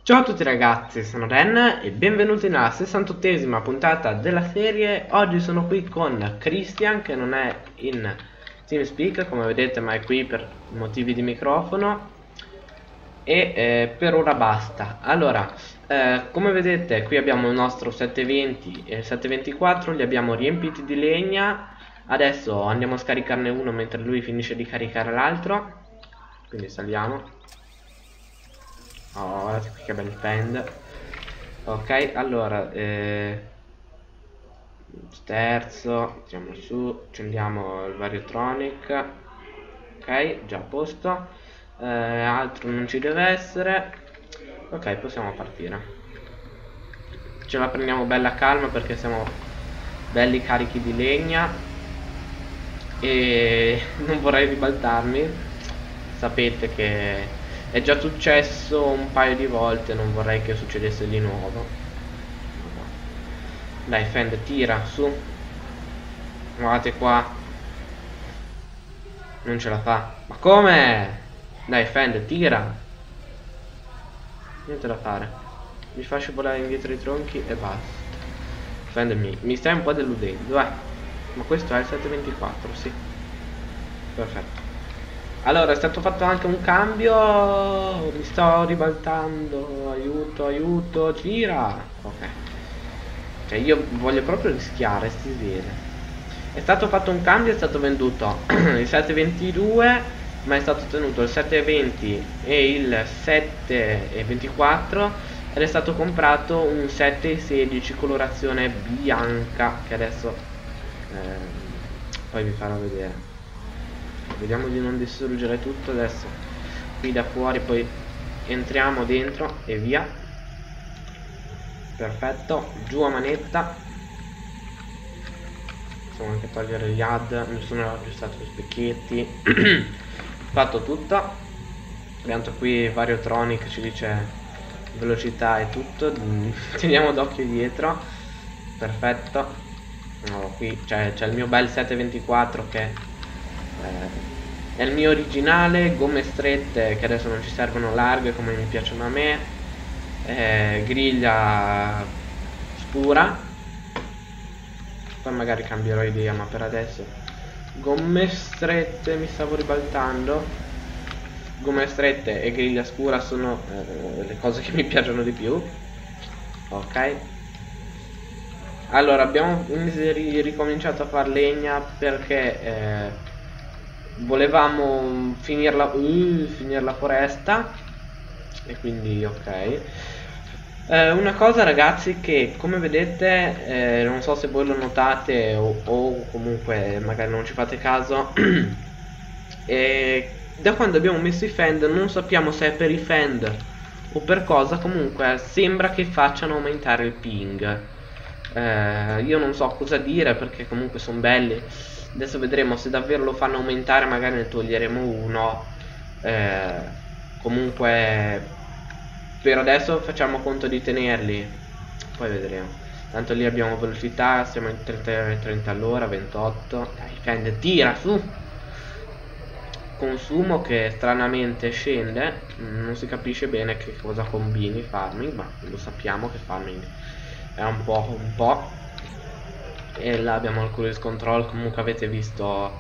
Ciao a tutti ragazzi, sono Ren e benvenuti nella 68esima puntata della serie. Oggi sono qui con Christian che non è in TeamSpeak come vedete, ma è qui per motivi di microfono e per ora basta. Allora, come vedete qui abbiamo il nostro 720 e il 724, li abbiamo riempiti di legna. Adesso andiamo a scaricarne uno mentre lui finisce di caricare l'altro, quindi saliamo. Oh, guardate qui che bel fend. Ok, allora terzo, tiriamo su, accendiamo il variotronic. Ok, già a posto. Altro non ci deve essere. Ok, possiamo partire. Ce la prendiamo bella calma perché siamo belli carichi di legna e non vorrei ribaltarmi. Sapete che è già successo un paio di volte, non vorrei che succedesse di nuovo. Dai Fend, tira, su. Guardate qua. Non ce la fa. Ma come? Dai Fend, tira. Niente da fare. Mi fa scivolare indietro i tronchi e basta. Fend, mi stai un po' deludendo, Ma questo è il 724, sì. Perfetto. Allora, è stato fatto anche un cambio. Mi sto ribaltando. Aiuto, aiuto. Gira. Ok. Cioè io voglio proprio rischiare, si vede. È stato fatto un cambio, è stato venduto il 722, ma è stato tenuto il 720 e il 724 ed è stato comprato un 716 colorazione bianca che adesso poi vi farò vedere. Vediamo di non distruggere tutto adesso. Qui da fuori poi entriamo dentro e via. Perfetto, giù a manetta. Possiamo anche togliere gli ad, mi sono aggiustato gli specchietti. Fatto tutto. Tanto qui Variotronic ci dice velocità e tutto. Teniamo d'occhio dietro. Perfetto. No, qui c'è il mio bel 724 che è il mio originale, gomme strette che adesso non ci servono, larghe come mi piacciono a me, griglia scura, poi magari cambierò idea, ma per adesso gomme strette, mi stavo ribaltando. Gomme strette e griglia scura sono le cose che mi piacciono di più. Ok, allora abbiamo ricominciato a far legna perché volevamo finire la foresta e quindi ok. Una cosa ragazzi che come vedete non so se voi lo notate o comunque magari non ci fate caso, da quando abbiamo messo i fend non sappiamo se è per i fend o per cosa, comunque sembra che facciano aumentare il ping. Io non so cosa dire perché comunque sono belli. Adesso vedremo se davvero lo fanno aumentare, magari ne toglieremo uno. Comunque per adesso facciamo conto di tenerli, poi vedremo. Tanto lì abbiamo velocità, siamo in 30 all'ora, 28. Dai Fend, tira su. Consumo che stranamente scende, non si capisce bene che cosa combini farming, ma lo sappiamo che farming è un po'. E là abbiamo il cruise control, comunque avete visto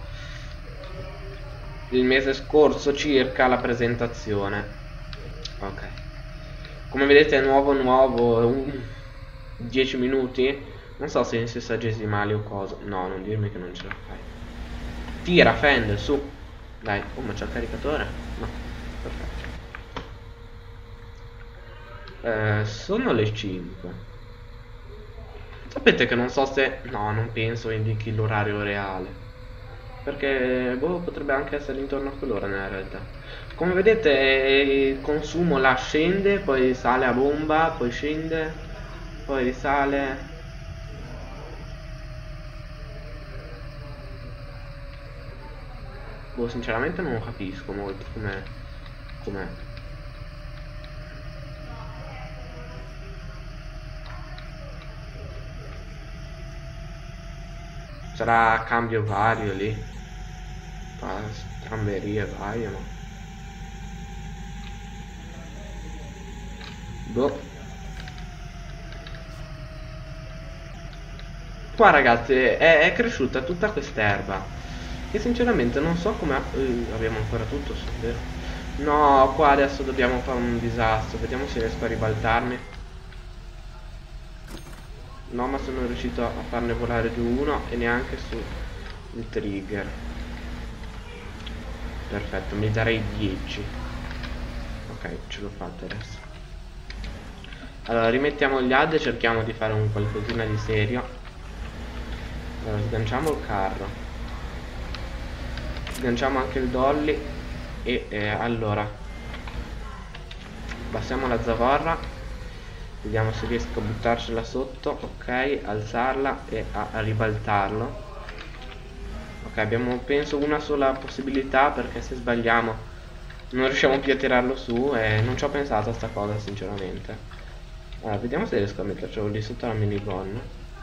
il mese scorso circa la presentazione. Ok, come vedete è nuovo 10 minuti, non so se in sessagesimali o cosa. No, non dirmi che non ce la fai. Tira Fend, su. Dai, oh ma c'è il caricatore? No, perfetto. Sono le 5. Sapete che non so se... No, non penso indichi l'orario reale, perché boh, potrebbe anche essere intorno a quell'ora nella realtà. Come vedete il consumo là scende, poi sale a bomba, poi scende, poi risale. Boh, sinceramente non capisco molto com'è. Sarà cambio vario lì, fa stramberie varie, ma Boh. Qua ragazzi è cresciuta tutta quest'erba, che sinceramente non so come... abbiamo ancora tutto su, vero? No, qua adesso dobbiamo fare un disastro. Vediamo se riesco a ribaltarmi. No, ma sono riuscito a farne volare giù uno e neanche su il trigger. Perfetto, mi darei 10. Ok, ce l'ho fatta adesso. Allora, rimettiamo gli ad e cerchiamo di fare un qualcosina di serio. Allora, sganciamo il carro. Sganciamo anche il dolly. E allora passiamo la zavorra. Vediamo se riesco a buttarcela sotto. Ok, alzarla e a ribaltarlo. Ok, abbiamo penso una sola possibilità, perché se sbagliamo non riusciamo più a tirarlo su. E non ci ho pensato a sta cosa sinceramente. Allora, vediamo se riesco a mettercelo lì sotto la minigun.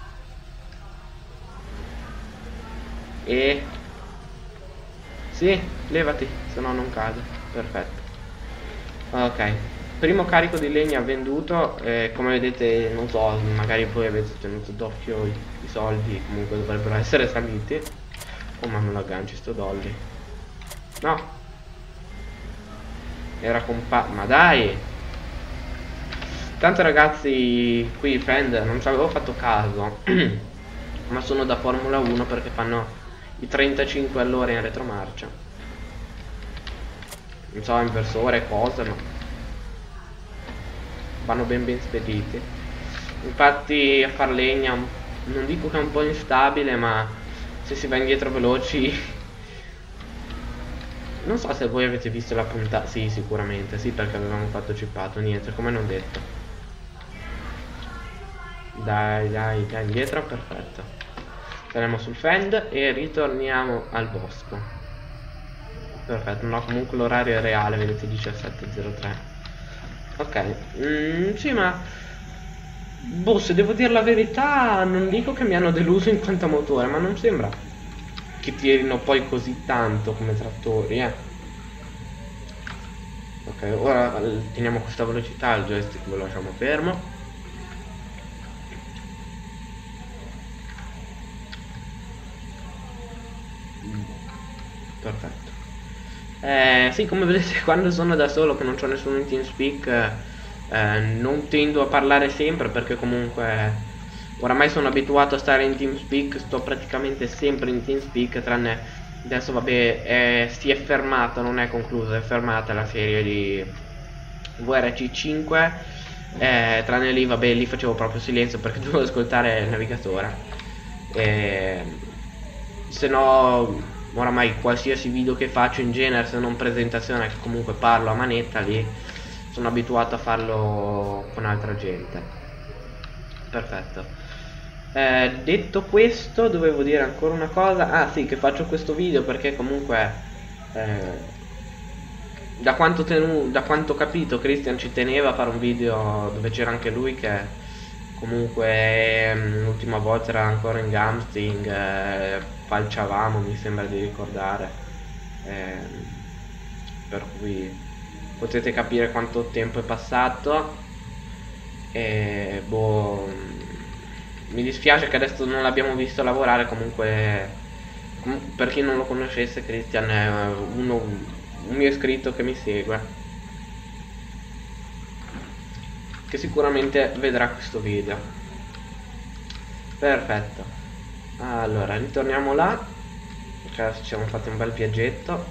E... sì, levati, se no non cade. Perfetto. Ok, primo carico di legna venduto. Come vedete, non so, magari voi avete tenuto d'occhio i soldi, comunque dovrebbero essere saliti. Oh, ma non agganci sto dolly. No, era ma dai. Tanto ragazzi, qui Fend non ci avevo fatto caso. Ma sono da Formula 1 perché fanno i 35 all'ora in retromarcia. Non so, inversore, cose, ma vanno ben spediti. Infatti a far legna non dico che è un po' instabile, ma se si va indietro veloci. Non so se voi avete visto la puntata. Sì, sicuramente, sì, perché avevamo fatto cippato. Niente, come non detto. Dai, indietro, perfetto. Saremo sul Fend e ritorniamo al bosco. Perfetto, no, comunque l'orario è reale, vedete, 17:03. Ok, sì, ma boh, se devo dire la verità, non dico che mi hanno deluso in quanto a motore, ma non sembra che tirino poi così tanto come trattori, Ok, ora teniamo questa velocità, il joystick lo lasciamo fermo. Perfetto. Sì, come vedete, quando sono da solo che non c'ho nessuno in TeamSpeak, non tendo a parlare sempre, perché comunque oramai sono abituato a stare in TeamSpeak, sto praticamente sempre in TeamSpeak, tranne adesso vabbè, si è fermata, non è conclusa, è fermata la serie di VRC5, tranne lì, vabbè, lì facevo proprio silenzio perché dovevo ascoltare il navigatore. Se no, oramai qualsiasi video che faccio in genere, se non presentazione, che comunque parlo a manetta, lì sono abituato a farlo con altra gente. Perfetto. Detto questo, dovevo dire ancora una cosa. Ah sì, che faccio questo video perché comunque da quanto ho capito, Christian ci teneva a fare un video dove c'era anche lui, che comunque l'ultima volta era ancora in Gamsting, falciavamo, mi sembra di ricordare, per cui potete capire quanto tempo è passato. E boh, mi dispiace che adesso non l'abbiamo visto lavorare. Comunque per chi non lo conoscesse, Christian è un mio iscritto che mi segue, che sicuramente vedrà questo video. Perfetto. Allora ritorniamo là, perché adesso ci siamo fatti un bel viaggetto.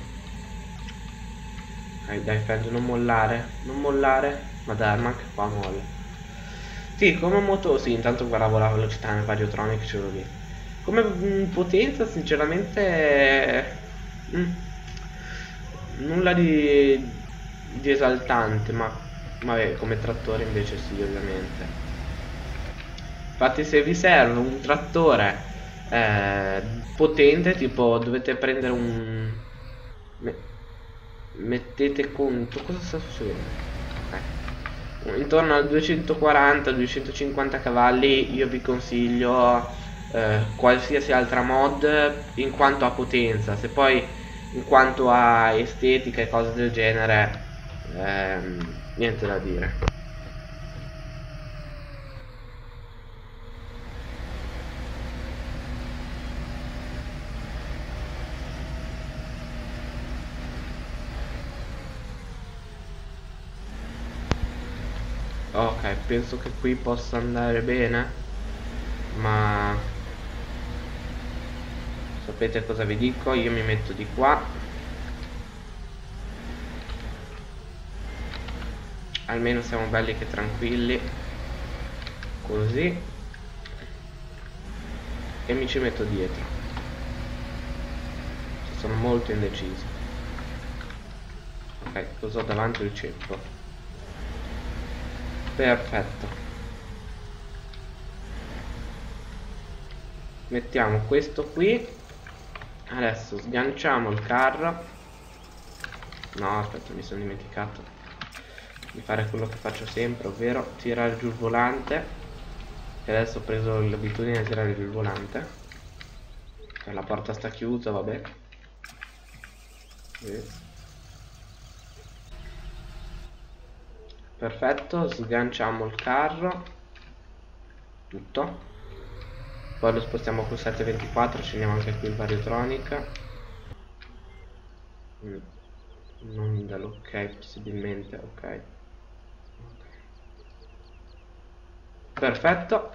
Dai Fend, non mollare, ma dai, ma anche qua molla. Sì, come moto, sì, intanto guardavo la velocità nel Variotronic, ce l'ho lì. Come potenza, sinceramente, nulla di esaltante, ma vabbè, come trattore invece sì, ovviamente. Infatti se vi serve un trattore potente, tipo dovete prendere un... mettete conto, cosa sta succedendo? Intorno al 240-250 cavalli io vi consiglio qualsiasi altra mod in quanto a potenza. Se poi in quanto a estetica e cose del genere, niente da dire. Ok, penso che qui possa andare bene, ma sapete cosa vi dico? Io mi metto di qua, almeno siamo belli che tranquilli, così, e mi ci metto dietro. Sono molto indeciso. Ok, cosa ho davanti? Il ceppo. Perfetto. Mettiamo questo qui. Adesso sganciamo il carro. No, aspetta, mi sono dimenticato di fare quello che faccio sempre, ovvero tirare giù il volante. E adesso ho preso l'abitudine di tirare giù il volante. La porta sta chiusa, vabbè. Perfetto, sganciamo il carro. Tutto. Poi lo spostiamo col 724, accendiamo anche qui il variotronic. Non dall'ok, possibilmente, ok. Perfetto.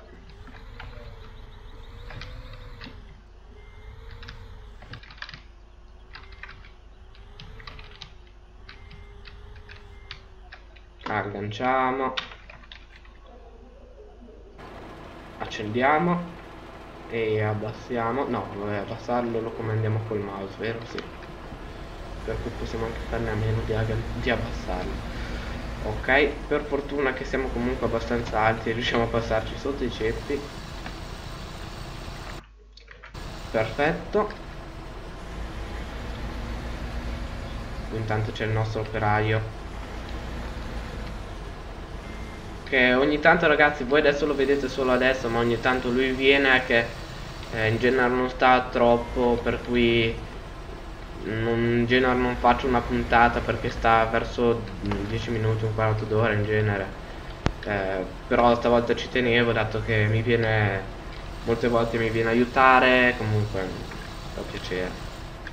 Agganciamo. Accendiamo. E abbassiamo. No, vabbè, abbassarlo lo comandiamo col mouse, vero? Sì. Per cui possiamo anche farne a meno di abbassarlo. Ok, per fortuna che siamo comunque abbastanza alti e riusciamo a passarci sotto i ceppi. Perfetto. Intanto c'è il nostro operaio che ogni tanto, ragazzi, voi adesso lo vedete solo adesso, ma ogni tanto lui viene che in genere non sta troppo, per cui in genere non faccio una puntata perché sta verso 10 minuti, un quarto d'ora in genere. Però stavolta ci tenevo, dato che mi viene, molte volte mi viene a aiutare, comunque fa piacere.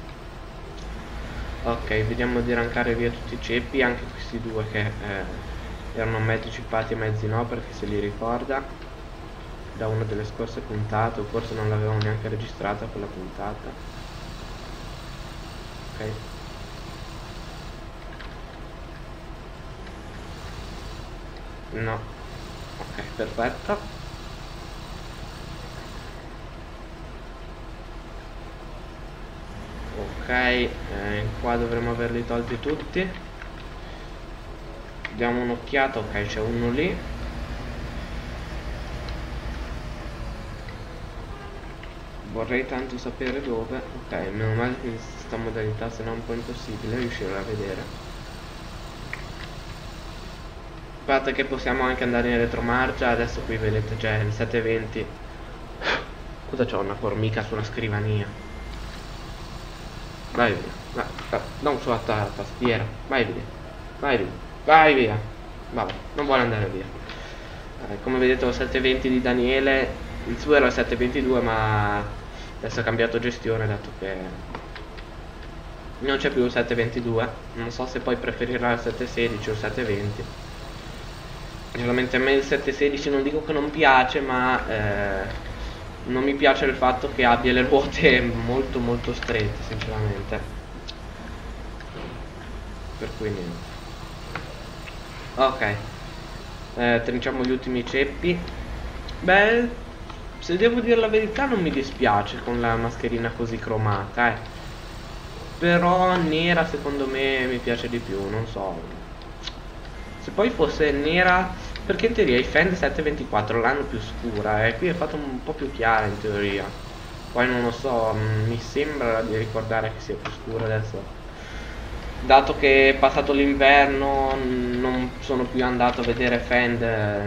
Ok, vediamo di arrancare via tutti i ceppi, anche questi due che erano mezzi cippati e mezzi no, perché se li ricorda da una delle scorse puntate, o forse non l'avevamo neanche registrata quella puntata. Ok. No. Ok, perfetto. Ok, qua dovremmo averli tolti tutti. Diamo un'occhiata. Ok, c'è uno lì. Vorrei tanto sapere dove. Ok, meno male che in questa modalità, se no è un po' impossibile riuscire a vedere. Guardate che possiamo anche andare in retromarcia. Adesso qui vedete c'è il 720. Cosa c'ho? Una formica sulla scrivania. Vai via. Non sulla tastiera. Vai via. Vai via. Vai via. Vabbè, non vuole andare via. Come vedete ho il 720 di Daniele. Il suo era il 722, ma adesso ha cambiato gestione, dato che non c'è più il 722. Non so se poi preferirà il 716 o il 720. Generalmente a me il 716 non dico che non piace, ma non mi piace il fatto che abbia le ruote molto molto strette, sinceramente. Per cui niente. Ok, trinciamo gli ultimi ceppi. Beh, se devo dire la verità non mi dispiace con la mascherina così cromata, però nera secondo me mi piace di più, non so. Se poi fosse nera, perché in teoria i Fend 724 l'hanno più scura, qui è fatto un po' più chiara in teoria. Poi non lo so, mi sembra di ricordare che sia più scura adesso. Dato che è passato l'inverno non sono più andato a vedere Fend,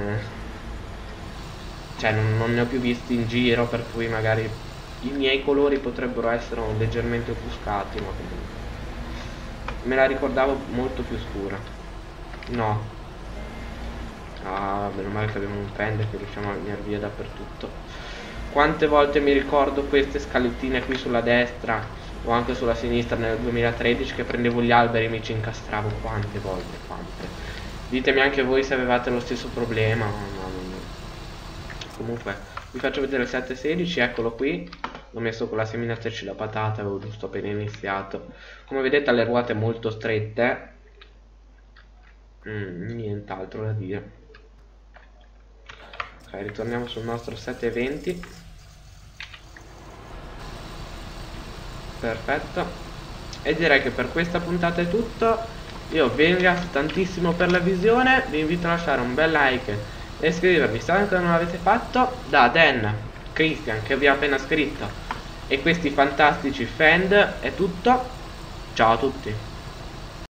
cioè non ne ho più visti in giro, per cui magari i miei colori potrebbero essere leggermente offuscati, ma comunque me la ricordavo molto più scura. No. Ah, meno male che abbiamo un Fend che riusciamo a venire via dappertutto. Quante volte mi ricordo queste scalettine qui sulla destra o anche sulla sinistra nel 2013 che prendevo gli alberi e mi ci incastravo, quante volte, quante. Ditemi anche voi se avevate lo stesso problema. Comunque vi faccio vedere il 716, eccolo qui. L'ho messo con la seminatrice da patata, avevo giusto appena iniziato. Come vedete ha le ruote molto strette. Nient'altro da dire. Ok, ritorniamo sul nostro 720. Perfetto. E direi che per questa puntata è tutto. Io vi ringrazio tantissimo per la visione. Vi invito a lasciare un bel like e iscrivervi se ancora non l'avete fatto. Da Dan, Christian che vi ha appena scritto, e questi fantastici fan è tutto. Ciao a tutti.